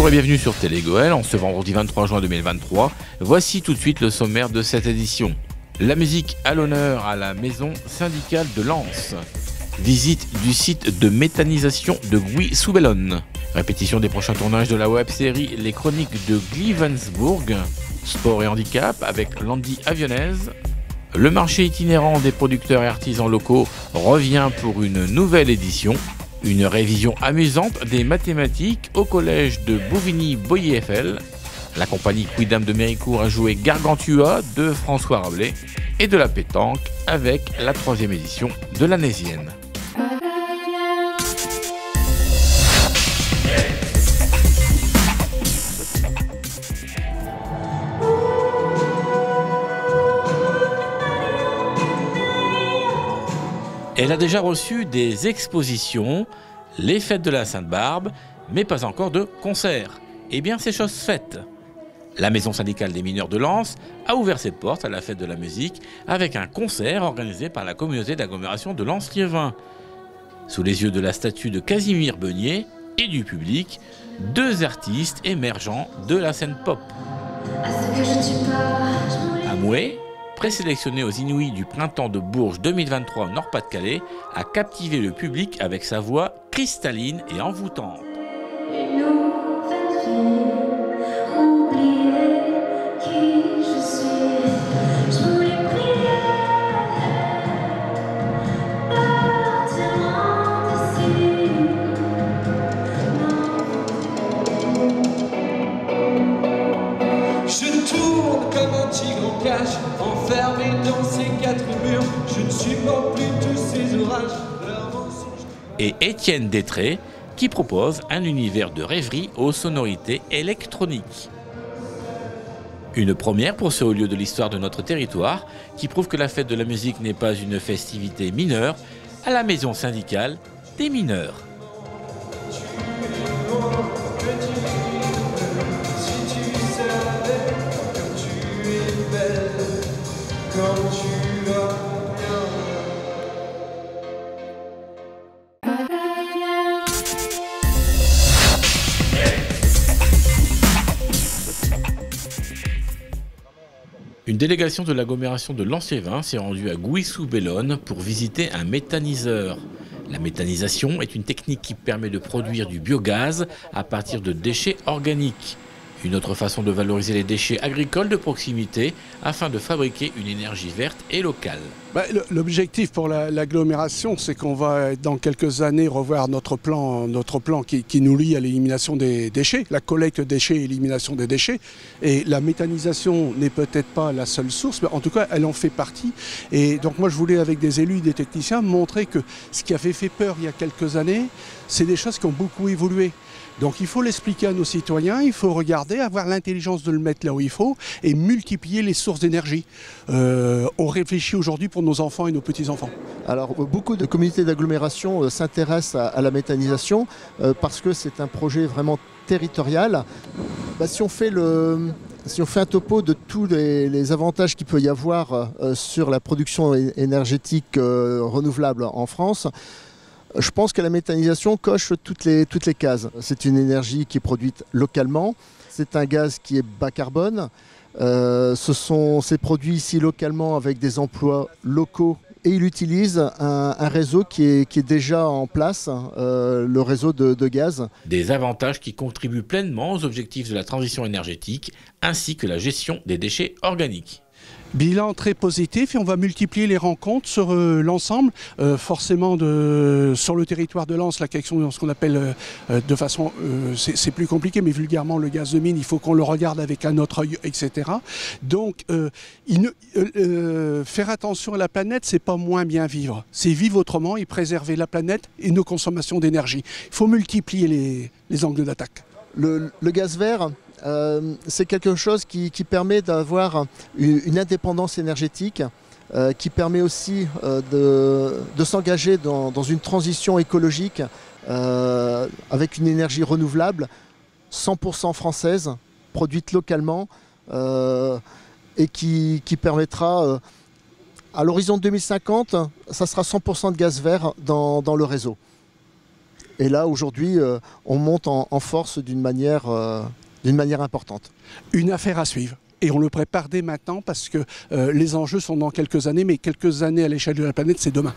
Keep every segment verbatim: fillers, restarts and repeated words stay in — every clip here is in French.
Bonjour et bienvenue sur Télé Goël, en ce vendredi vingt-trois juin deux mille vingt-trois. Voici tout de suite le sommaire de cette édition. La musique à l'honneur à la maison syndicale de Lens. Visite du site de méthanisation de Gouy-sous-Bellone. Répétition des prochains tournages de la web-série Les Chroniques de Glivensburg. Sport et handicap avec Landy Avionnaise. Le marché itinérant des producteurs et artisans locaux revient pour une nouvelle édition. Une révision amusante des mathématiques au collège de Bouvigny-Boyer-Eiffel. La compagnie Quidam de Méricourt a joué Gargantua de François Rabelais et de la pétanque avec la troisième édition de l'Anésienne. Elle a déjà reçu des expositions, les fêtes de la Sainte-Barbe, mais pas encore de concerts. Eh bien, c'est chose faite. La maison syndicale des mineurs de Lens a ouvert ses portes à la fête de la musique avec un concert organisé par la communauté d'agglomération de Lens-Liévin. Sous les yeux de la statue de Casimir Beunier et du public, deux artistes émergents de la scène pop. Amoué, présélectionné aux Inouïs du printemps de Bourges deux mille vingt-trois au Nord-Pas-de-Calais, a captivé le public avec sa voix cristalline et envoûtante. Je tourne comme un tigre en cage, enfermé dans ces quatre murs. Je ne supporte plus tous ces orages, leurs mensonges. Et Étienne Détré, qui propose un univers de rêverie aux sonorités électroniques. Une première pour ce haut lieu de l'histoire de notre territoire, qui prouve que la fête de la musique n'est pas une festivité mineure, à la maison syndicale des mineurs. Une délégation de l'agglomération de Lens-Liévin s'est rendue à Gouy-sous-Bellone pour visiter un méthaniseur. La méthanisation est une technique qui permet de produire du biogaz à partir de déchets organiques. Une autre façon de valoriser les déchets agricoles de proximité afin de fabriquer une énergie verte et locale. Bah, l'objectif pour l'agglomération, c'est qu'on va dans quelques années revoir notre plan, notre plan qui, qui nous lie à l'élimination des déchets, la collecte des déchets et l'élimination des déchets. Et la méthanisation n'est peut-être pas la seule source, mais en tout cas, elle en fait partie. Et donc moi, je voulais, avec des élus, des techniciens, montrer que ce qui avait fait peur il y a quelques années, c'est des choses qui ont beaucoup évolué. Donc il faut l'expliquer à nos citoyens, il faut regarder, avoir l'intelligence de le mettre là où il faut et multiplier les sources d'énergie. Euh, on réfléchit aujourd'hui pour nos enfants et nos petits-enfants. Alors beaucoup de communautés d'agglomération euh, s'intéressent à, à la méthanisation euh, parce que c'est un projet vraiment territorial. Bah, si on fait le... Si on fait un topo de tous les, les avantages qu'il peut y avoir euh, sur la production énergétique euh, renouvelable en France, je pense que la méthanisation coche toutes les, toutes les cases. C'est une énergie qui est produite localement, c'est un gaz qui est bas carbone, euh, ce sont, c'est produit ici localement avec des emplois locaux et il utilise un, un réseau qui est, qui est déjà en place, euh, le réseau de, de gaz. Des avantages qui contribuent pleinement aux objectifs de la transition énergétique ainsi que la gestion des déchets organiques. Bilan très positif et on va multiplier les rencontres sur euh, l'ensemble, euh, forcément de, sur le territoire de Lens, la question, ce qu'on appelle euh, de façon, euh, c'est plus compliqué, mais vulgairement le gaz de mine, il faut qu'on le regarde avec un autre œil, et cetera. Donc euh, il ne, euh, euh, faire attention à la planète, c'est pas moins bien vivre, c'est vivre autrement et préserver la planète et nos consommations d'énergie. Il faut multiplier les, les angles d'attaque. Le, le gaz vert, Euh, c'est quelque chose qui, qui permet d'avoir une, une indépendance énergétique, euh, qui permet aussi euh, de, de s'engager dans, dans une transition écologique euh, avec une énergie renouvelable, cent pour cent française, produite localement euh, et qui, qui permettra, euh, à l'horizon deux mille cinquante, ça sera cent pour cent de gaz vert dans, dans le réseau. Et là, aujourd'hui, euh, on monte en, en force d'une manière, euh, d'une manière importante. Une affaire à suivre. Et on le prépare dès maintenant parce que euh, les enjeux sont dans quelques années, mais quelques années à l'échelle de la planète, c'est demain.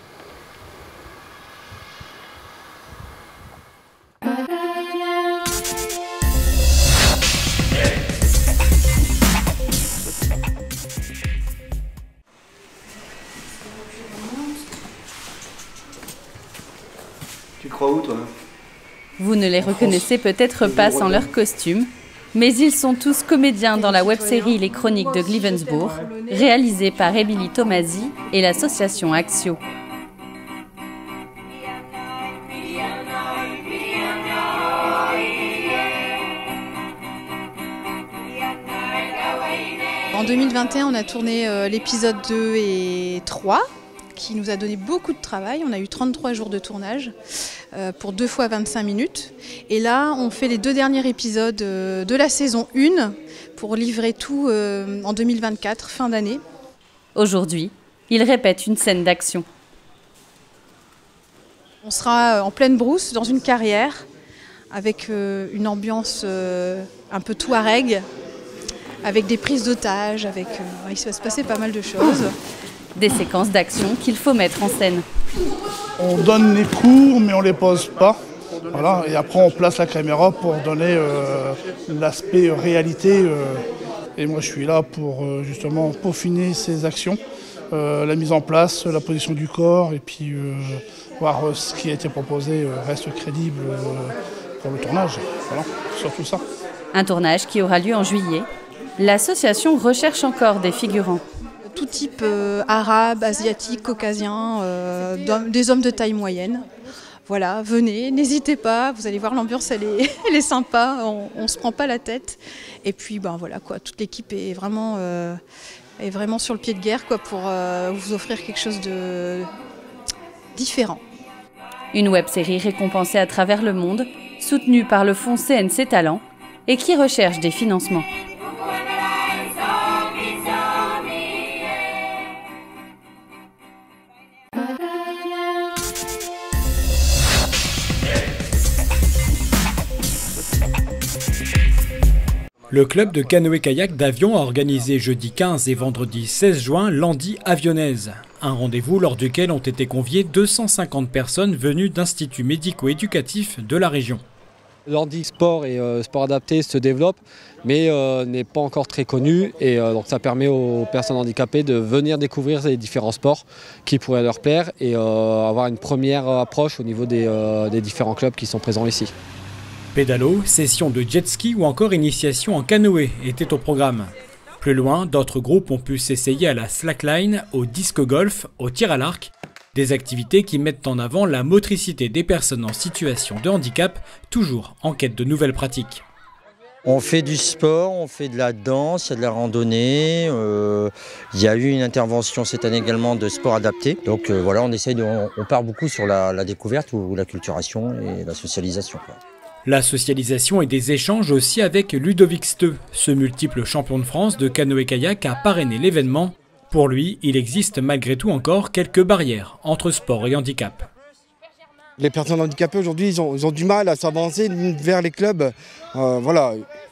Tu crois où, toi? Vous ne les reconnaissez peut-être pas sans leur costume, mais ils sont tous comédiens dans la web-série Les Chroniques de Glivensburg, réalisée par Émilie Tomasi et l'association Axio. En deux mille vingt et un, on a tourné euh, l'épisode deux et trois, qui nous a donné beaucoup de travail. On a eu trente-trois jours de tournage euh, pour deux fois vingt-cinq minutes. Et là, on fait les deux derniers épisodes euh, de la saison un pour livrer tout euh, en deux mille vingt-quatre, fin d'année. Aujourd'hui, ils répètent une scène d'action. On sera en pleine brousse, dans une carrière, avec euh, une ambiance euh, un peu touareg, avec des prises d'otages, avec, euh, il va se passer pas mal de choses. Des séquences d'action qu'il faut mettre en scène. On donne les cours, mais on ne les pose pas. Voilà. Et après, on place la caméra pour donner euh, l'aspect réalité. Euh, et moi, je suis là pour euh, justement peaufiner ces actions, euh, la mise en place, la position du corps, et puis euh, voir euh, ce qui a été proposé euh, reste crédible euh, pour le tournage. Voilà, surtout ça. Un tournage qui aura lieu en juillet. L'association recherche encore des figurants. Tout type euh, arabe, asiatique, caucasien, euh, des hommes de taille moyenne. Voilà, venez, n'hésitez pas, vous allez voir, l'ambiance elle est, elle est sympa, on ne se prend pas la tête. Et puis ben voilà quoi, toute l'équipe est vraiment, euh, est vraiment sur le pied de guerre quoi, pour euh, vous offrir quelque chose de différent. Une web-série récompensée à travers le monde, soutenue par le fonds C N C Talents et qui recherche des financements. Le club de canoë-kayak d'Avion a organisé jeudi quinze et vendredi seize juin l'Andy Avionnaise, un rendez-vous lors duquel ont été conviées deux cent cinquante personnes venues d'instituts médico-éducatifs de la région. L'Andy Sport et euh, sport adapté se développe, mais euh, n'est pas encore très connu et euh, donc ça permet aux personnes handicapées de venir découvrir les différents sports qui pourraient leur plaire et euh, avoir une première approche au niveau des, euh, des différents clubs qui sont présents ici. Pédalo, session de jet ski ou encore initiation en canoë étaient au programme. Plus loin, d'autres groupes ont pu s'essayer à la slackline, au disque golf, au tir à l'arc. Des activités qui mettent en avant la motricité des personnes en situation de handicap, toujours en quête de nouvelles pratiques. On fait du sport, on fait de la danse, il y a de la randonnée. Euh, il y a eu une intervention cette année également de sport adapté. Donc euh, voilà, on essaye de, on, on part beaucoup sur la, la découverte ou la culturation et la socialisation, quoi. La socialisation et des échanges aussi avec Ludovic Steu, ce multiple champion de France de canoë-kayak a parrainé l'événement. Pour lui, il existe malgré tout encore quelques barrières entre sport et handicap. Les personnes handicapées aujourd'hui, ils ont, ils ont du mal à s'avancer vers les clubs. Euh, voilà.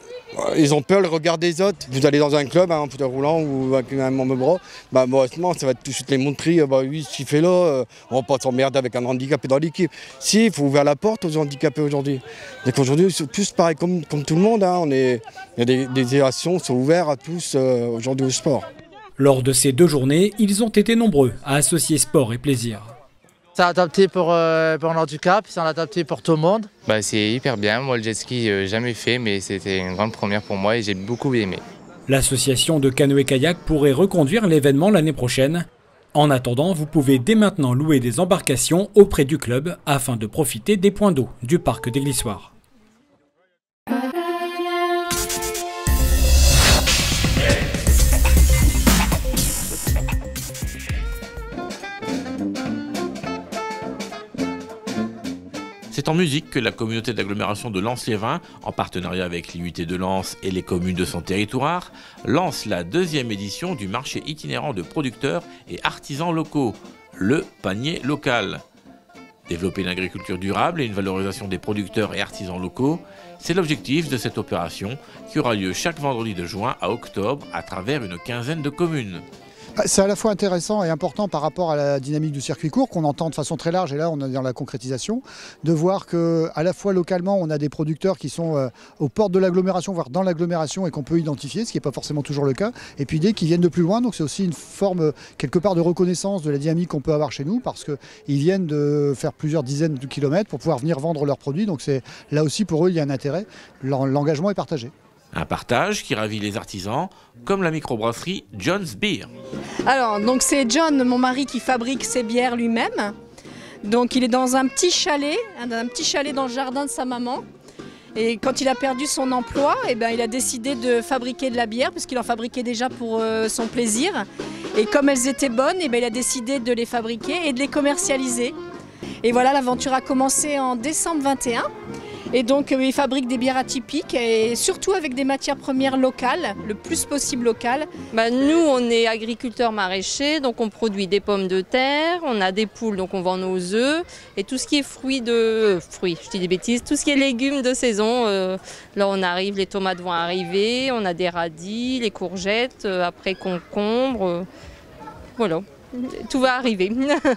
Ils ont peur le regard des autres. Vous allez dans un club, hein, en fauteuil roulant ou avec un membre bras, bah, bon, ça va être tout de suite les montrer. Bah, oui, ce qu'il fait là, euh, on va pas s'emmerder avec un handicapé dans l'équipe. Si, il faut ouvrir la porte aux handicapés aujourd'hui. Donc aujourd'hui, c'est tous pareil comme, comme tout le monde. Hein, on est, il y a des, des actions sont ouvertes à tous euh, aujourd'hui au sport. Lors de ces deux journées, ils ont été nombreux à associer sport et plaisir. C'est adapté pour, euh, pour l'handicap, c'est adapté pour tout le monde. Bah, c'est hyper bien, moi le jet ski, euh, jamais fait, mais c'était une grande première pour moi et j'ai beaucoup aimé. L'association de canoë-kayak pourrait reconduire l'événement l'année prochaine. En attendant, vous pouvez dès maintenant louer des embarcations auprès du club afin de profiter des points d'eau du parc des Glissoires. C'est en musique que la communauté d'agglomération de Lens-les-Vins, en partenariat avec l'I U T de Lens et les communes de son territoire, lance la deuxième édition du marché itinérant de producteurs et artisans locaux, le panier local. Développer une agriculture durable et une valorisation des producteurs et artisans locaux, c'est l'objectif de cette opération qui aura lieu chaque vendredi de juin à octobre à travers une quinzaine de communes. C'est à la fois intéressant et important par rapport à la dynamique du circuit court qu'on entend de façon très large, et là on est dans la concrétisation, de voir qu'à la fois localement on a des producteurs qui sont euh, aux portes de l'agglomération, voire dans l'agglomération et qu'on peut identifier, ce qui n'est pas forcément toujours le cas, et puis des qui viennent de plus loin, donc c'est aussi une forme quelque part de reconnaissance de la dynamique qu'on peut avoir chez nous, parce qu'ils viennent de faire plusieurs dizaines de kilomètres pour pouvoir venir vendre leurs produits, donc c'est là aussi pour eux il y a un intérêt, l'engagement est partagé. Un partage qui ravit les artisans, comme la microbrasserie John's Beer. Alors, donc c'est John, mon mari, qui fabrique ses bières lui-même. Donc il est dans un petit chalet, un petit chalet dans le jardin de sa maman. Et quand il a perdu son emploi, eh ben, il a décidé de fabriquer de la bière, puisqu'il en fabriquait déjà pour euh, son plaisir. Et comme elles étaient bonnes, eh ben, il a décidé de les fabriquer et de les commercialiser. Et voilà, l'aventure a commencé en décembre vingt et un. Et donc euh, il fabrique des bières atypiques et surtout avec des matières premières locales, le plus possible locales. Bah, nous on est agriculteurs maraîchers, donc on produit des pommes de terre, on a des poules, donc on vend nos œufs. Et tout ce qui est fruits de... Euh, fruits, je dis des bêtises, tout ce qui est légumes de saison, euh, là on arrive, les tomates vont arriver, on a des radis, les courgettes, euh, après concombres, euh, voilà, tout va arriver.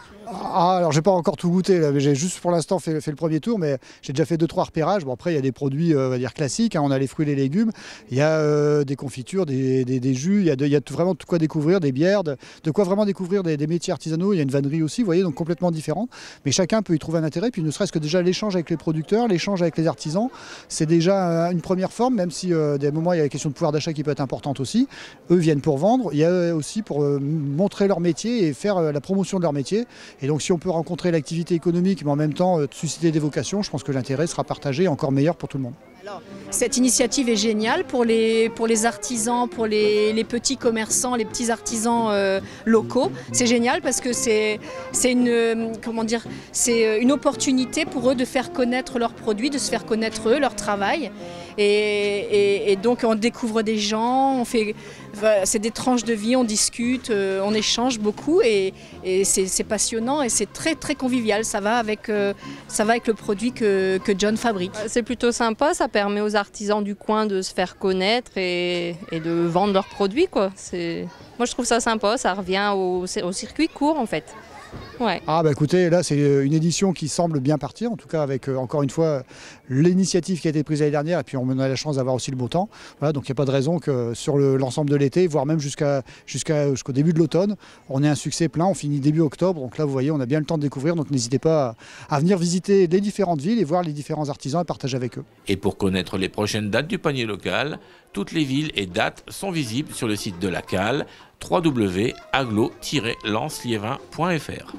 Ah, alors j'ai pas encore tout goûté, j'ai juste pour l'instant fait, fait le premier tour, mais j'ai déjà fait deux trois repérages. Bon, après il y a des produits euh, on va dire classiques, hein. On a les fruits et les légumes, il y a euh, des confitures, des, des, des jus, il y, a de, il y a vraiment de quoi découvrir, des bières, de, de quoi vraiment découvrir des, des métiers artisanaux. Il y a une vannerie aussi, vous voyez, donc complètement différente, mais chacun peut y trouver un intérêt. Puis ne serait-ce que déjà l'échange avec les producteurs, l'échange avec les artisans, c'est déjà euh, une première forme, même si euh, des moments il y a la question de pouvoir d'achat qui peut être importante aussi. Eux viennent pour vendre, il y a aussi pour euh, montrer leur métier et faire euh, la promotion de leur métier. Et donc si on peut rencontrer l'activité économique, mais en même temps euh, susciter des vocations, je pense que l'intérêt sera partagé et encore meilleur pour tout le monde. Alors, cette initiative est géniale pour les, pour les artisans, pour les, les petits commerçants, les petits artisans euh, locaux. C'est génial parce que c'est une, comment dire, c'est une opportunité pour eux de faire connaître leurs produits, de se faire connaître eux, leur travail. Et, et, et donc on découvre des gens, on fait, c'est des tranches de vie, on discute, euh, on échange beaucoup et, et c'est passionnant et c'est très très convivial. Ça va avec, euh, ça va avec le produit que, que John fabrique. C'est plutôt sympa, ça permet aux artisans du coin de se faire connaître et, et de vendre leurs produits, quoi. Moi je trouve ça sympa, ça revient au, au circuit court en fait. Ouais. Ah bah écoutez, là c'est une édition qui semble bien partir, en tout cas avec euh, encore une fois l'initiative qui a été prise l'année dernière et puis on a la chance d'avoir aussi le beau temps. Voilà, donc il n'y a pas de raison que sur l'ensemble le, de l'été, voire même jusqu'à jusqu'à jusqu'au début de l'automne, on ait un succès plein, on finit début octobre, donc là vous voyez on a bien le temps de découvrir, donc n'hésitez pas à, à venir visiter les différentes villes et voir les différents artisans et partager avec eux. Et pour connaître les prochaines dates du panier local, toutes les villes et dates sont visibles sur le site de la C A L, w w w point aglo tiret lens liévin point f r.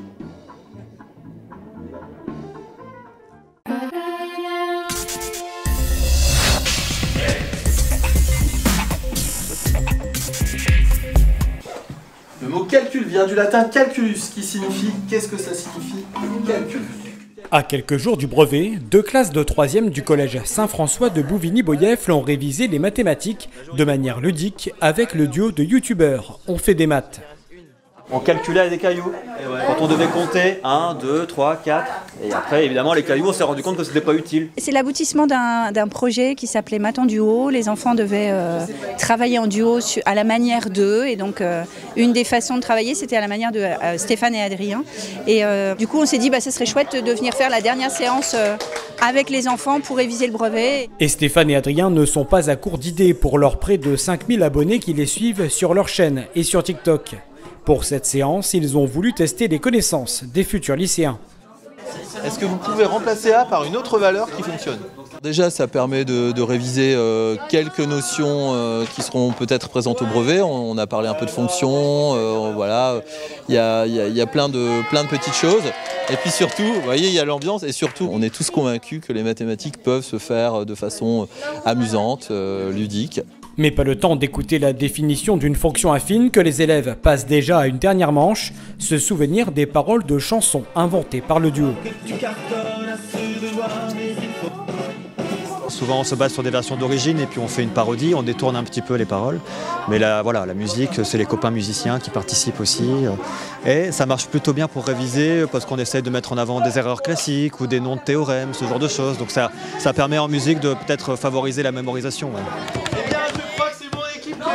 Le mot calcul vient du latin calculus, qui signifie qu'est-ce que ça signifie calcul. À quelques jours du brevet, deux classes de troisième du collège Saint-François de Bouvigny-Boyef ont révisé les mathématiques de manière ludique avec le duo de youtubeurs On fait des maths. On calculait avec des cailloux. Quand on devait compter un, deux, trois, quatre. Et après, évidemment, les cailloux, on s'est rendu compte que c'était pas utile. C'est l'aboutissement d'un projet qui s'appelait Maths en duo. Les enfants devaient euh, travailler en duo à la manière d'eux. Et donc, euh, une des façons de travailler, c'était à la manière de euh, Stéphane et Adrien. Et euh, du coup, on s'est dit, bah, ça serait chouette de venir faire la dernière séance euh, avec les enfants pour réviser le brevet. Et Stéphane et Adrien ne sont pas à court d'idées pour leurs près de cinq mille abonnés qui les suivent sur leur chaîne et sur TikTok. Pour cette séance, ils ont voulu tester les connaissances des futurs lycéens. Est-ce que vous pouvez remplacer A par une autre valeur qui fonctionne? Déjà, ça permet de, de réviser euh, quelques notions euh, qui seront peut-être présentes au brevet. On, on a parlé un peu de fonctions, euh, voilà. Il y a, y a, y a plein, de, plein de petites choses. Et puis surtout, vous voyez, il y a l'ambiance et surtout, on est tous convaincus que les mathématiques peuvent se faire de façon amusante, euh, ludique. Mais pas le temps d'écouter la définition d'une fonction affine que les élèves passent déjà à une dernière manche, se souvenir des paroles de chansons inventées par le duo. Souvent on se base sur des versions d'origine et puis on fait une parodie, on détourne un petit peu les paroles. Mais là, voilà, la musique, c'est les copains musiciens qui participent aussi. Et ça marche plutôt bien pour réviser parce qu'on essaye de mettre en avant des erreurs classiques ou des noms de théorèmes, ce genre de choses. Donc ça, ça permet en musique de peut-être favoriser la mémorisation. Ouais. Eh bien, je crois que c'est mon équipe qui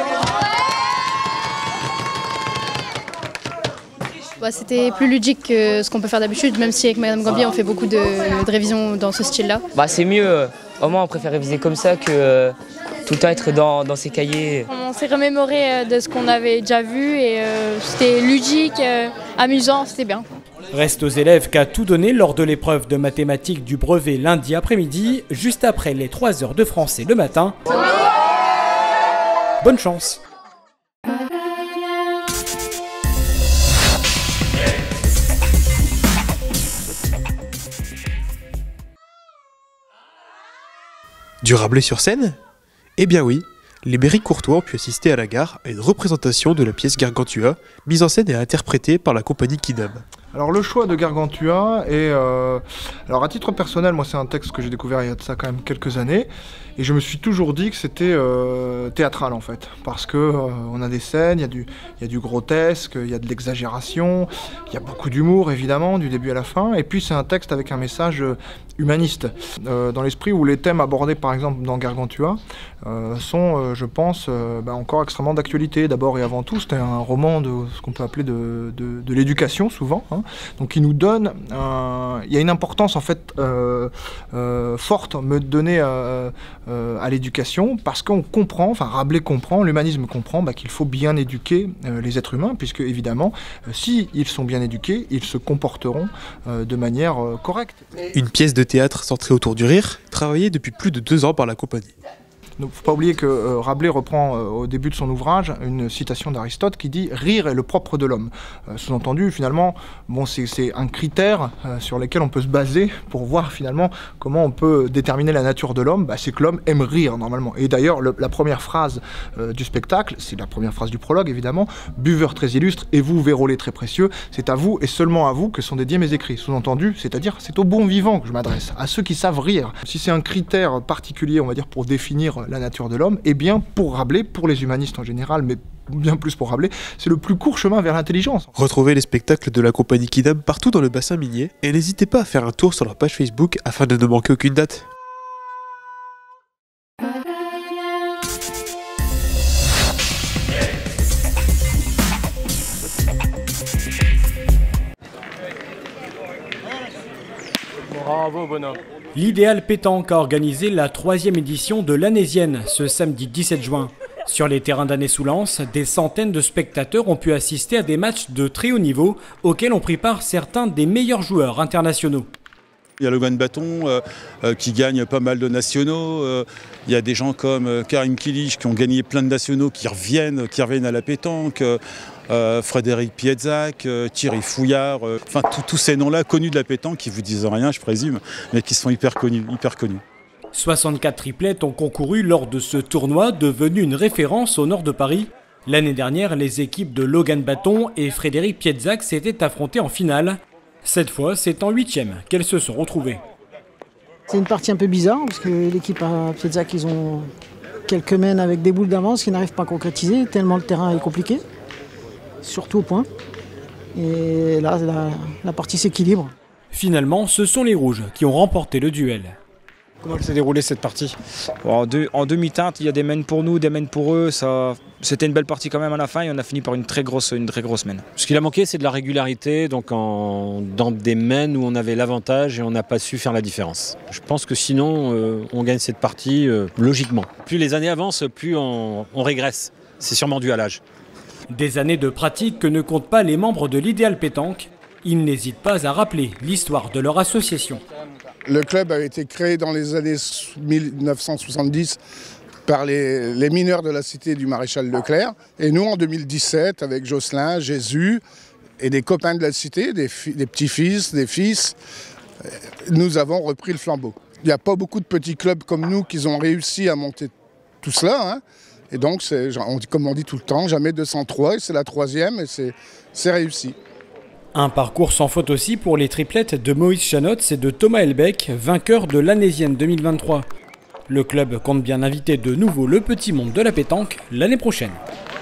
Bah, c'était plus ludique que ce qu'on peut faire d'habitude, même si avec Madame Gambier on fait beaucoup de, de révisions dans ce style-là. Bah, c'est mieux, au moins on préfère réviser comme ça que euh, tout le temps être dans, dans ses cahiers. On s'est remémoré de ce qu'on avait déjà vu et euh, c'était ludique, euh, amusant, c'était bien. Reste aux élèves qu'à tout donner lors de l'épreuve de mathématiques du brevet lundi après-midi, juste après les trois heures de français le matin. Bonne chance! Du Rabelais sur scène? Eh bien oui, les Méry-Courtois ont pu assister à la gare à une représentation de la pièce Gargantua, mise en scène et interprétée par la compagnie Kidam. Alors le choix de Gargantua est... Euh, alors à titre personnel, moi c'est un texte que j'ai découvert il y a de ça quand même quelques années, et je me suis toujours dit que c'était euh, théâtral en fait, parce que euh, on a des scènes, il y a du, il y a du grotesque, il y a de l'exagération, il y a beaucoup d'humour évidemment, du début à la fin, et puis c'est un texte avec un message humaniste, euh, dans l'esprit où les thèmes abordés par exemple dans Gargantua euh, sont, euh, je pense, euh, bah, encore extrêmement d'actualité. D'abord et avant tout, c'était un roman de ce qu'on peut appeler de, de, de l'éducation souvent, hein. Donc il nous donne, euh, il y a une importance en fait euh, euh, forte me donner euh, euh, à l'éducation, parce qu'on comprend, enfin Rabelais comprend, l'humanisme comprend bah, qu'il faut bien éduquer euh, les êtres humains, puisque évidemment, euh, si ils sont bien éduqués, ils se comporteront euh, de manière euh, correcte. Une pièce de théâtre centrée autour du rire, travaillée depuis plus de deux ans par la compagnie. Il ne faut pas oublier que euh, Rabelais reprend euh, au début de son ouvrage une citation d'Aristote qui dit « Rire est le propre de l'homme euh, ». Sous-entendu, finalement, bon, c'est un critère euh, sur lequel on peut se baser pour voir finalement comment on peut déterminer la nature de l'homme. Bah, c'est que l'homme aime rire normalement. Et d'ailleurs, la première phrase euh, du spectacle, c'est la première phrase du prologue évidemment, « Buveur très illustre et vous, vérolés très précieux, c'est à vous et seulement à vous que sont dédiés mes écrits ». Sous-entendu, c'est-à-dire c'est aux bons vivants que je m'adresse, à ceux qui savent rire. Si c'est un critère particulier, on va dire, pour définir la nature de l'homme, et eh bien pour Rabelais, pour les humanistes en général, mais bien plus pour Rabelais, c'est le plus court chemin vers l'intelligence. Retrouvez les spectacles de la compagnie Kidam partout dans le bassin minier, et n'hésitez pas à faire un tour sur leur page Facebook afin de ne manquer aucune date. Bravo, bonhomme. L'Idéal Pétanque a organisé la troisième édition de l'Anésienne ce samedi dix-sept juin. Sur les terrains d'Année-sous-Lens, des centaines de spectateurs ont pu assister à des matchs de très haut niveau auxquels ont pris part certains des meilleurs joueurs internationaux. Il y a Logan Bâton euh, euh, qui gagne pas mal de nationaux. Euh, il y a des gens comme euh, Karim Kilich qui ont gagné plein de nationaux qui reviennent, qui reviennent à la pétanque. Euh, euh, Frédéric Piedzac, euh, Thierry Fouillard. Euh, enfin, tous ces noms-là connus de la pétanque qui vous disent rien, je présume, mais qui sont hyper connus, hyper connus. soixante-quatre triplettes ont concouru lors de ce tournoi devenu une référence au nord de Paris. L'année dernière, les équipes de Logan Bâton et Frédéric Piedzac s'étaient affrontées en finale. Cette fois, c'est en huitième qu'elles se sont retrouvées. C'est une partie un peu bizarre parce que l'équipe à Piedzac, ils ont quelques mènes avec des boules d'avance qu'ils n'arrivent pas à concrétiser tellement le terrain est compliqué, surtout au point. Et là, la, la partie s'équilibre. Finalement, ce sont les rouges qui ont remporté le duel. Comment s'est déroulée cette partie? En, deux, en demi-teinte, il y a des mènes pour nous, des mènes pour eux. Ça, c'était une belle partie quand même à la fin et on a fini par une très grosse, une très grosse mène. Ce qu'il a manqué, c'est de la régularité, donc en, dans des mènes où on avait l'avantage et on n'a pas su faire la différence. Je pense que sinon, euh, on gagne cette partie euh, logiquement. Plus les années avancent, plus on, on régresse. C'est sûrement dû à l'âge. Des années de pratique que ne comptent pas les membres de l'Idéal Pétanque. Ils n'hésitent pas à rappeler l'histoire de leur association. Le club a été créé dans les années mille neuf cent soixante-dix par les, les mineurs de la cité du maréchal Leclerc. Et nous, en deux mille dix-sept, avec Jocelyn, Jésus et des copains de la cité, des, des petits-fils, des fils, nous avons repris le flambeau. Il n'y a pas beaucoup de petits clubs comme nous qui ont réussi à monter tout cela, hein. Et donc, on dit, comme on dit tout le temps, jamais deux cent trois, et c'est la troisième, et c'est réussi. Un parcours sans faute aussi pour les triplettes de Moïse Chanotz et de Thomas Elbeck, vainqueurs de l'Anésienne deux mille vingt-trois. Le club compte bien inviter de nouveau le petit monde de la pétanque l'année prochaine.